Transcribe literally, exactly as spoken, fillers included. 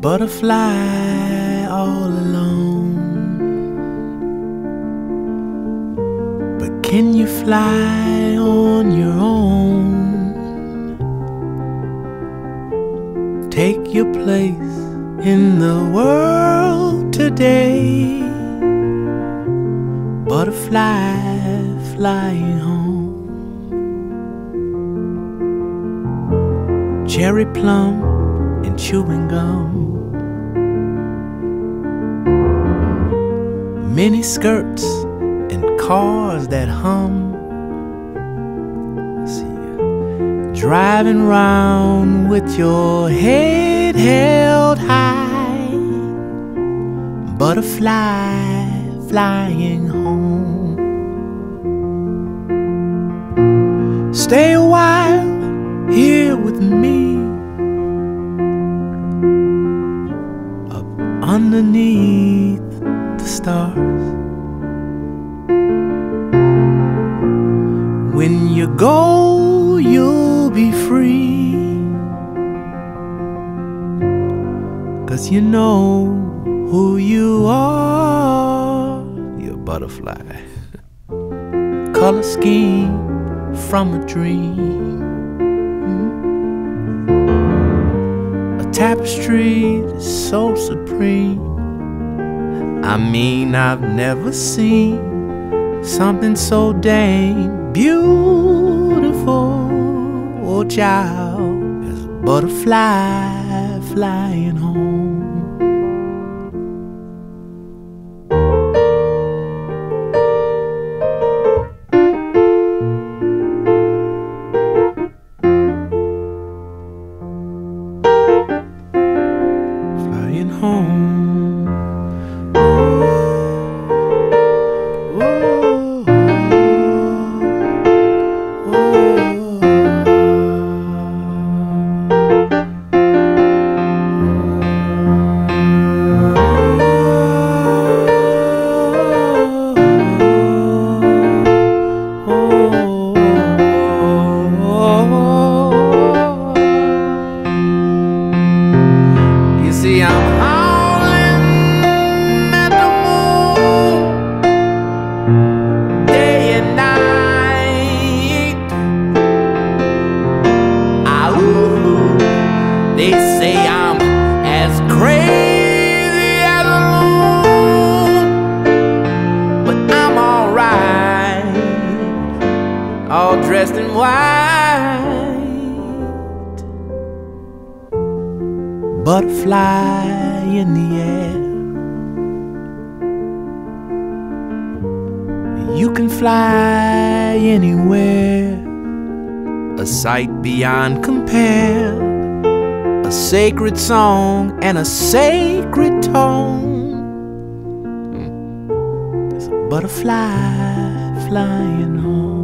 butterfly all alone. But can you fly on your own? Take your place in the world today, butterfly flying home. Cherry plum and chewing gum, mini skirts and cars that hum. See you driving round with your head held high, butterfly flying home. Stay a while here with me, up underneath the stars. When you go, you'll be free, 'cause you know who you are. You're a butterfly, color scheme from a dream, a tapestry that's so supreme. I mean, I've never seen something so dang beautiful. Oh child, there's a butterfly flying home. Flying home. Dressed in white, butterfly in the air. You can fly anywhere, a sight beyond compare, a sacred song and a sacred tone. There's a butterfly flying home.